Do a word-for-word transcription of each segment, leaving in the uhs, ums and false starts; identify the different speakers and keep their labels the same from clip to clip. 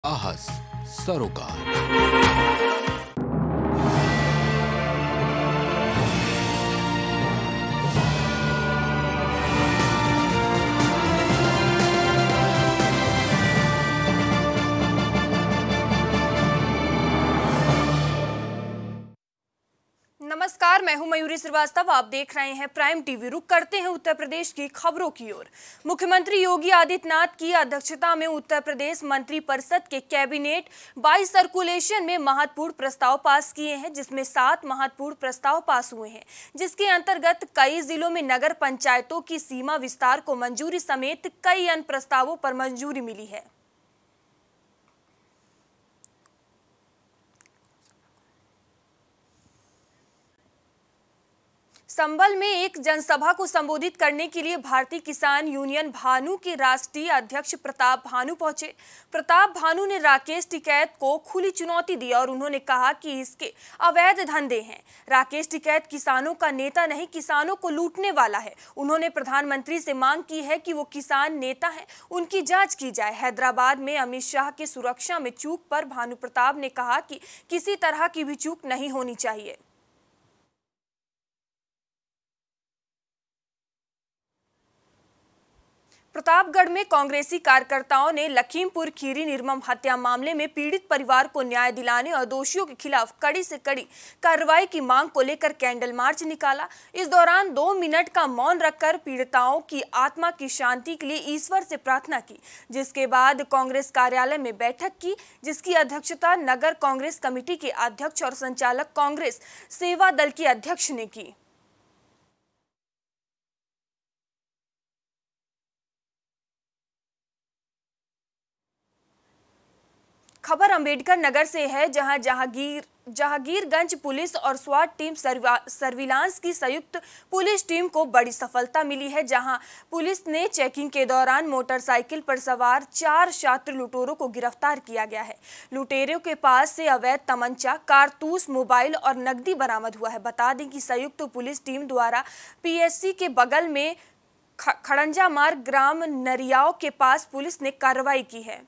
Speaker 1: आहस सरोकार।
Speaker 2: नमस्कार, मैं हूं मयूरी श्रीवास्तव। आप देख रहे हैं प्राइम टीवी। रुक करते हैं उत्तर प्रदेश की खबरों की ओर। मुख्यमंत्री योगी आदित्यनाथ की अध्यक्षता में उत्तर प्रदेश मंत्री परिषद के कैबिनेट बाईस सर्कुलेशन में महत्वपूर्ण प्रस्ताव पास किए हैं, जिसमें सात महत्वपूर्ण प्रस्ताव पास हुए हैं, जिसके अंतर्गत कई जिलों में नगर पंचायतों की सीमा विस्तार को मंजूरी समेत कई अन्य प्रस्तावों पर मंजूरी मिली है। संभल में एक जनसभा को संबोधित करने के लिए भारतीय किसान यूनियन भानु के राष्ट्रीय अध्यक्ष प्रताप भानु पहुंचे। प्रताप भानु ने राकेश टिकैत को खुली चुनौती दी और उन्होंने कहा कि इसके अवैध धंधे हैं। राकेश टिकैत किसानों का नेता नहीं, किसानों को लूटने वाला है। उन्होंने प्रधानमंत्री से मांग की है कि वो किसान नेता हैं, उनकी जांच की जाए। हैदराबाद में अमित शाह की सुरक्षा में चूक पर भानु प्रताप ने कहा कि किसी तरह की भी चूक नहीं होनी चाहिए। प्रतापगढ़ में कांग्रेसी कार्यकर्ताओं ने लखीमपुर खीरी निर्मम हत्या मामले में पीड़ित परिवार को न्याय दिलाने और दोषियों के खिलाफ कड़ी से कड़ी कार्रवाई की मांग को लेकर कैंडल मार्च निकाला। इस दौरान दो मिनट का मौन रखकर पीड़िताओं की आत्मा की शांति के लिए ईश्वर से प्रार्थना की, जिसके बाद कांग्रेस कार्यालय में बैठक की, जिसकी अध्यक्षता नगर कांग्रेस कमेटी के अध्यक्ष और संचालक कांग्रेस सेवा दल के अध्यक्ष ने की। खबर अंबेडकर नगर से है, जहां जहांगीर जहांगीरगंज पुलिस और स्वाट टीम सर्विलांस की संयुक्त पुलिस टीम को बड़ी सफलता मिली है, जहां पुलिस ने चेकिंग के दौरान मोटरसाइकिल पर सवार चार छात्र लुटेरों को गिरफ्तार किया गया है। लुटेरों के पास से अवैध तमंचा, कारतूस, मोबाइल और नकदी बरामद हुआ है। बता दें कि संयुक्त पुलिस टीम द्वारा पीएससी के बगल में खड़ंजा मार्ग ग्राम नरियाव के पास पुलिस ने कार्रवाई की है।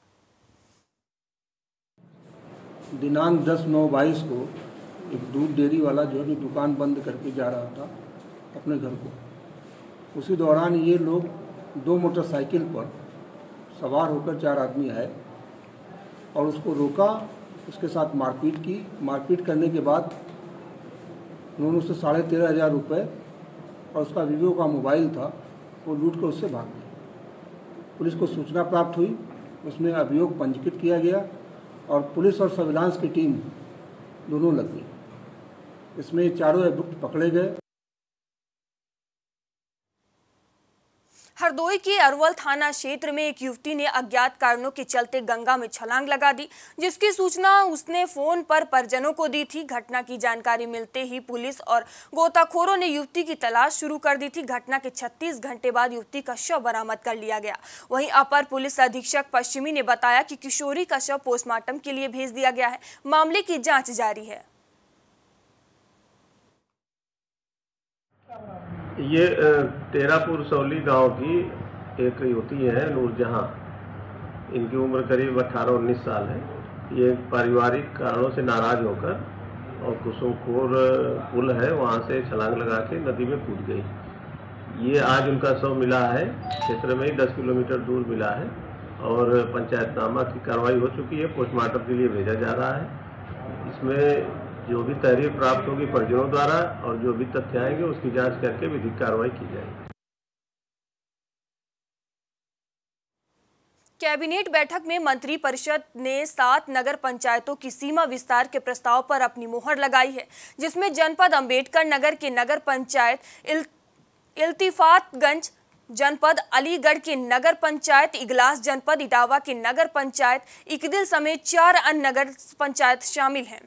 Speaker 3: दिनांक दस नौ बाईस को एक दूध डेयरी वाला जो है दुकान बंद करके जा रहा था अपने घर को। उसी दौरान ये लोग दो मोटरसाइकिल पर सवार होकर चार आदमी आए और उसको रोका, उसके साथ मारपीट की। मारपीट करने के बाद उन्होंने उससे साढ़े तेरह हज़ार रुपये और उसका वीवो का मोबाइल था वो लूट कर उससे भाग गए। पुलिस को सूचना प्राप्त हुई, उसमें अभियोग पंजीकृत किया गया और पुलिस और सर्विलांस की टीम दोनों लग गई। इसमें चारों अभियुक्त पकड़े गए।
Speaker 2: हरदोई के अरवल थाना क्षेत्र में एक युवती ने अज्ञात कारणों के चलते गंगा में छलांग लगा दी, जिसकी सूचना उसने फोन पर परिजनों को दी थी। घटना की जानकारी मिलते ही पुलिस और गोताखोरों ने युवती की तलाश शुरू कर दी थी। घटना के छत्तीस घंटे बाद युवती का शव बरामद कर लिया गया। वहीं अपर पुलिस अधीक्षक पश्चिमी ने बताया कि किशोरी का शव पोस्टमार्टम के लिए भेज दिया गया है। मामले की जाँच जारी है।
Speaker 4: ये तेरापुर सौली गांव की एक युवती है नूरजहां। इनकी उम्र करीब अठारह उन्नीस साल है। ये पारिवारिक कारणों से नाराज होकर और कुसुमखोर पुल है वहां से छलांग लगा के नदी में कूद गई। ये आज उनका शव मिला है, क्षेत्र में ही दस किलोमीटर दूर मिला है और पंचायतनामा की कार्रवाई हो चुकी है। पोस्टमार्टम के लिए भेजा जा रहा है। इसमें जो भी तहरीर प्राप्त होगी परिजनों द्वारा और जो भी तथ्य आएंगे उसकी जांच करके विधिक कार्रवाई की जाएगी।
Speaker 2: कैबिनेट बैठक में मंत्री परिषद ने सात नगर पंचायतों की सीमा विस्तार के प्रस्ताव पर अपनी मोहर लगाई है, जिसमें जनपद अंबेडकर नगर के नगर पंचायत इल, इल्तिफातगंज, जनपद अलीगढ़ के नगर पंचायत इगलास, जनपद इटावा के नगर पंचायत इकदिल समेत चार अन्य नगर पंचायत शामिल हैं।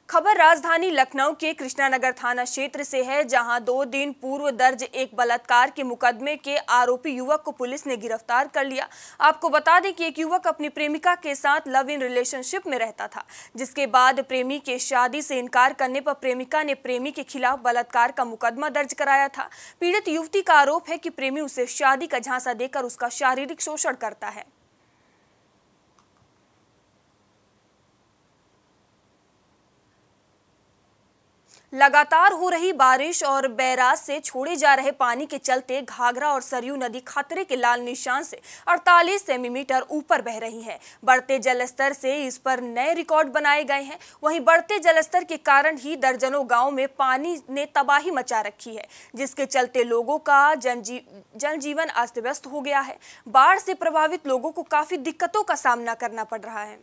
Speaker 2: खबर राजधानी लखनऊ के कृष्णानगर थाना क्षेत्र से है, जहां दो दिन पूर्व दर्ज एक बलात्कार के मुकदमे के आरोपी युवक को पुलिस ने गिरफ्तार कर लिया। आपको बता दें कि एक युवक अपनी प्रेमिका के साथ लव इन रिलेशनशिप में रहता था, जिसके बाद प्रेमी के शादी से इनकार करने पर प्रेमिका ने प्रेमी के खिलाफ बलात्कार का मुकदमा दर्ज कराया था। पीड़ित युवती का आरोप है कि प्रेमी उसे शादी का झांसा देकर उसका शारीरिक शोषण करता है। लगातार हो रही बारिश और बैराज से छोड़े जा रहे पानी के चलते घाघरा और सरयू नदी खतरे के लाल निशान से अड़तालीस सेंटीमीटर ऊपर बह रही है। बढ़ते जलस्तर से इस पर नए रिकॉर्ड बनाए गए हैं। वहीं बढ़ते जलस्तर के कारण ही दर्जनों गांव में पानी ने तबाही मचा रखी है, जिसके चलते लोगों का जनजी जनजीवन अस्त व्यस्त हो गया है। बाढ़ से प्रभावित लोगों को काफी दिक्कतों का सामना करना पड़ रहा है।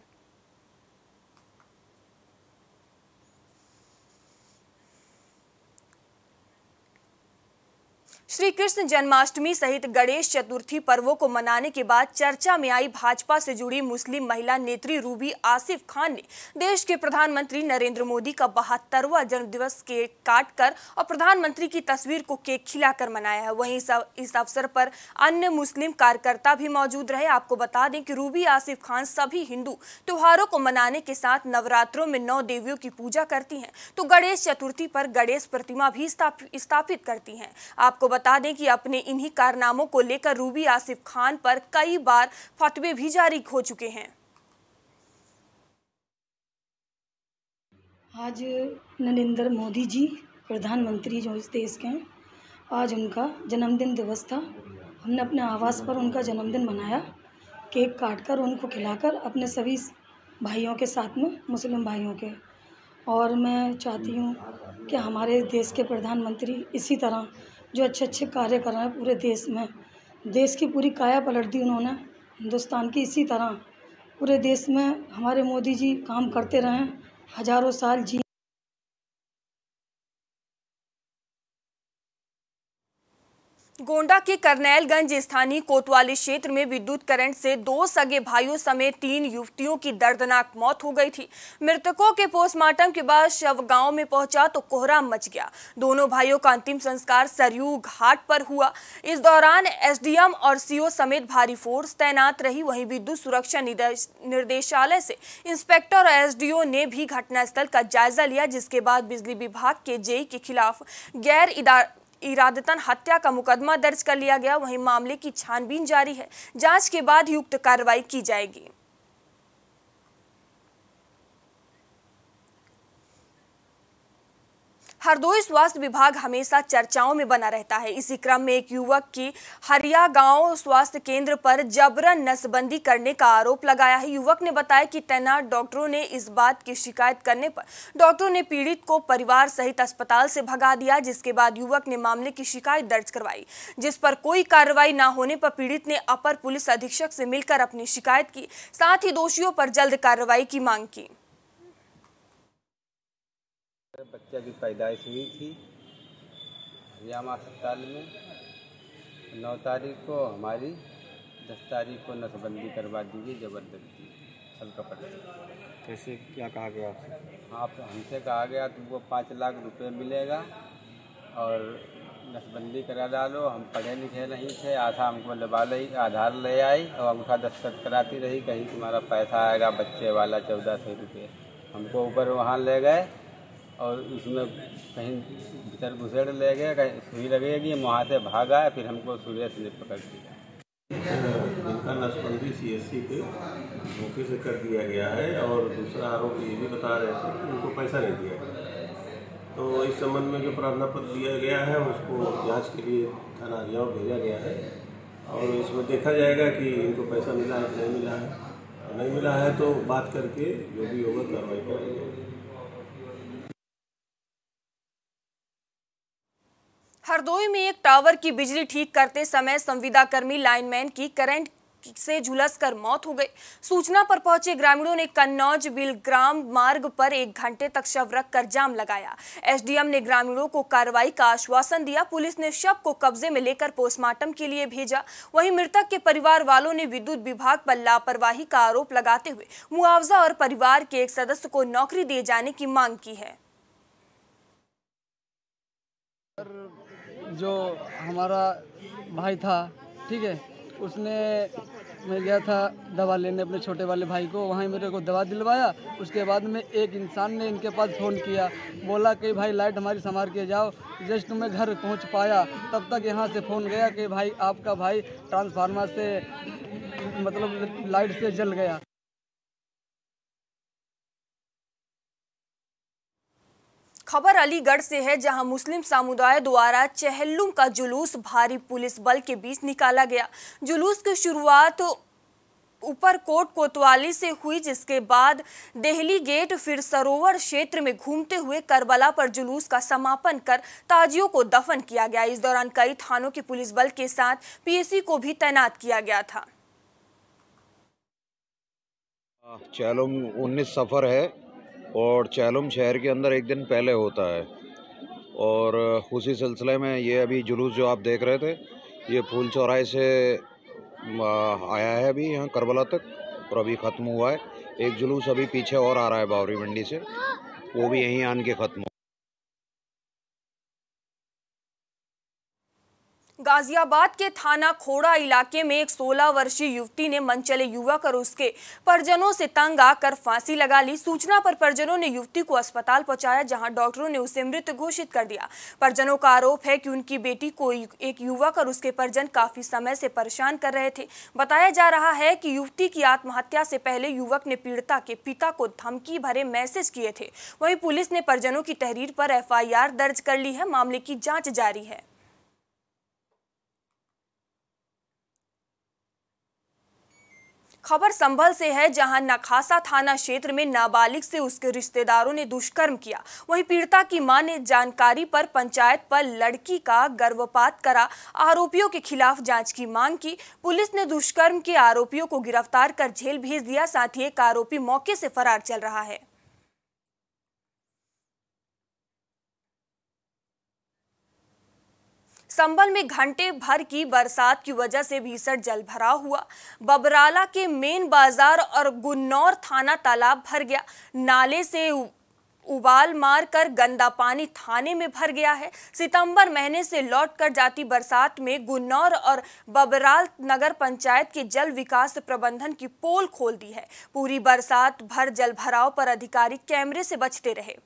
Speaker 2: श्री कृष्ण जन्माष्टमी सहित गणेश चतुर्थी पर्वों को मनाने के बाद चर्चा में आई भाजपा से जुड़ी मुस्लिम महिला नेत्री रूबी आसिफ खान ने देश के प्रधानमंत्री नरेंद्र मोदी का बहत्तरवां जन्मदिवस केक काटकर और प्रधानमंत्री की तस्वीर को केक खिलाकर मनाया है। वहीं इस अवसर पर अन्य मुस्लिम कार्यकर्ता भी मौजूद रहे। आपको बता दें कि रूबी आसिफ खान सभी हिंदू त्योहारों को मनाने के साथ नवरात्रों में नौ देवियों की पूजा करती हैं, तो गणेश चतुर्थी पर गणेश प्रतिमा भी स्थापित करती हैं। आपको बता दें कि अपने इन्हीं कारनामों को लेकर रूबी आसिफ खान पर कई बार फतवे भी जारी हो चुके हैं।
Speaker 5: आज नरेंद्र मोदी जी प्रधानमंत्री जो इस देश के हैं, आज उनका जन्मदिन दिवस था। हमने अपने आवास पर उनका जन्मदिन मनाया, केक काटकर उनको खिलाकर अपने सभी भाइयों के साथ में, मुस्लिम भाइयों के। और मैं चाहती हूँ कि हमारे देश के प्रधानमंत्री इसी तरह जो अच्छे अच्छे कार्य कर रहे हैं पूरे देश में, देश की पूरी काया पलट दी उन्होंने हिंदुस्तान की, इसी तरह पूरे देश में हमारे मोदी जी काम करते रहें, हजारों साल जी।
Speaker 2: गोंडा के करनैलगंज स्थानीय कोतवाली क्षेत्र में विद्युत करंट से दो सगे भाइयों समेत तीन युवतियों की दर्दनाक मौत हो गई थी। मृतकों के पोस्टमार्टम के बाद शव गांव में पहुंचा तो कोहराम मच गया। दोनों भाइयों का अंतिम संस्कार सरयू घाट पर हुआ। इस दौरान एसडीएम और सीओ समेत भारी फोर्स तैनात रही। वहीं विद्युत सुरक्षा निर्देशालय से इंस्पेक्टर और एसडीओ ने भी घटनास्थल का जायजा लिया, जिसके बाद बिजली विभाग के जेई के खिलाफ गैर इदार इरादतन हत्या का मुकदमा दर्ज कर लिया गया। वहीं मामले की छानबीन जारी है। जांच के बाद युक्त कार्रवाई की जाएगी। हरदोई स्वास्थ्य विभाग हमेशा चर्चाओं में बना रहता है। इसी क्रम में एक युवक की हरिया गांव स्वास्थ्य केंद्र पर जबरन नसबंदी करने का आरोप लगाया है। युवक ने बताया कि तैनात डॉक्टरों ने इस बात की शिकायत करने पर डॉक्टरों ने पीड़ित को परिवार सहित अस्पताल से भगा दिया, जिसके बाद युवक ने मामले की शिकायत दर्ज करवाई, जिस पर कोई कार्रवाई न होने पर पीड़ित ने अपर पुलिस अधीक्षक से मिलकर अपनी शिकायत की, साथ ही दोषियों पर जल्द कार्रवाई की मांग की।
Speaker 6: बच्चा की पैदाइश हुई थी हरियाणा अस्पताल में। नौ तारीख को हमारी दस तारीख को नसबंदी करवा दी गई जबरदस्ती छल कपट से।
Speaker 7: कैसे, क्या कहा गया आपसे?
Speaker 6: हाँ, हमसे कहा गया तुमको पाँच लाख रुपए मिलेगा और नसबंदी करा डालो। हम पढ़े लिखे नहीं थे, आधा हमको लबा ली, आधार ले आई और अंगूठा दस्तखत कराती रही, कहीं तुम्हारा पैसा आएगा बच्चे वाला चौदह सौ रुपये। हमको ऊपर वहाँ ले गए और उसमें कहीं भीतर घुसेड़ ले गए, कहीं सुई लगेगी, वहाँ से भागा, फिर हमको सुरेश ने पकड़ लिया।
Speaker 4: इनका नसबंदी सीएससी पे मौके से कर दिया गया है और दूसरा आरोप ये भी बता रहे थे कि उनको पैसा नहीं दिया गया। तो इस संबंध में जो प्रार्थना पत्र दिया गया है उसको जांच के लिए थाना हरियाणा भेजा गया है और इसमें देखा जाएगा कि इनको पैसा मिला है कि नहीं मिला है। और नहीं मिला है तो बात करके जो भी होगा कार्रवाई करेंगे।
Speaker 2: हरदोई में एक टावर की बिजली ठीक करते समय संविदाकर्मी लाइनमैन की करंट से झुलसकर मौत हो गई। सूचना पर पहुंचे ग्रामीणों ने कन्नौज बिलग्राम मार्ग पर एक घंटे तक शव रखकर जाम लगाया। एसडीएम ने ग्रामीणों को कार्रवाई का आश्वासन दिया। पुलिस ने शव को कब्जे में लेकर पोस्टमार्टम के लिए भेजा। वहीं मृतक के परिवार वालों ने विद्युत विभाग पर लापरवाही का आरोप लगाते हुए मुआवजा और परिवार के एक सदस्य को नौकरी दिए जाने की मांग की है।
Speaker 8: जो हमारा भाई था, ठीक है, उसने मैं गया था दवा लेने अपने छोटे वाले भाई को, वहाँ मेरे को दवा दिलवाया। उसके बाद में एक इंसान ने इनके पास फ़ोन किया, बोला कि भाई लाइट हमारी संभाल के जाओ। जस्ट मैं घर पहुँच पाया तब तक यहाँ से फ़ोन गया कि भाई आपका भाई ट्रांसफार्मर से मतलब लाइट से जल गया।
Speaker 2: खबर अलीगढ़ से है, जहां मुस्लिम समुदाय द्वारा चहल्लुम का जुलूस भारी पुलिस बल के बीच निकाला गया। जुलूस की शुरुआत ऊपरकोट कोतवाली से हुई, जिसके बाद देहली गेट फिर सरोवर क्षेत्र में घूमते हुए करबला पर जुलूस का समापन कर ताजियों को दफन किया गया। इस दौरान कई थानों के पुलिस बल के साथ पीएसी को भी तैनात किया गया था।
Speaker 9: चहलुम उन्नीस सफ़र है और चहलुम शहर के अंदर एक दिन पहले होता है और उसी सिलसिले में ये अभी जुलूस जो आप देख रहे थे ये फूल चौराहे से आया है अभी यहाँ करबला तक और अभी ख़त्म हुआ है। एक जुलूस अभी पीछे और आ रहा है बावरी मंडी से, वो भी यहीं आन के ख़त्म।
Speaker 2: गाजियाबाद के थाना खोड़ा इलाके में एक सोलह वर्षीय युवती ने मनचले युवक और उसके परिजनों से तंग आकर फांसी लगा ली। सूचना पर परिजनों ने युवती को अस्पताल पहुंचाया, जहां डॉक्टरों ने उसे मृत घोषित कर दिया। परिजनों का आरोप है कि उनकी बेटी को एक युवक और उसके परिजन काफी समय से परेशान कर रहे थे। बताया जा रहा है कि युवती की आत्महत्या से पहले युवक ने पीड़िता के पिता को धमकी भरे मैसेज किए थे। वहीं पुलिस ने परिजनों की तहरीर पर एफ आई आर दर्ज कर ली है। मामले की जाँच जारी है। खबर संभल से है, जहां नखासा थाना क्षेत्र में नाबालिग से उसके रिश्तेदारों ने दुष्कर्म किया। वहीं पीड़िता की मां ने जानकारी पर पंचायत पर लड़की का गर्भपात करा। आरोपियों के खिलाफ जांच की मांग की। पुलिस ने दुष्कर्म के आरोपियों को गिरफ्तार कर जेल भेज दिया। साथ ही एक आरोपी मौके से फरार चल रहा है। संभल में घंटे भर की बरसात की वजह से भीषण जलभराव हुआ। बबराला के मेन बाजार और गुन्नौर थाना तालाब भर गया। नाले से उबाल मारकर गंदा पानी थाने में भर गया है। सितंबर महीने से लौट कर जाती बरसात में गुन्नौर और बबराल नगर पंचायत के जल विकास प्रबंधन की पोल खोल दी है। पूरी बरसात भर जलभराव पर अधिकारी कैमरे से बचते रहे।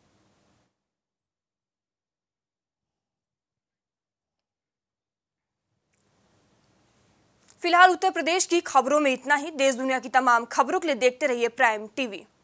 Speaker 2: फिलहाल उत्तर प्रदेश की खबरों में इतना ही। देश दुनिया की तमाम खबरों के लिए देखते रहिए प्राइम टीवी।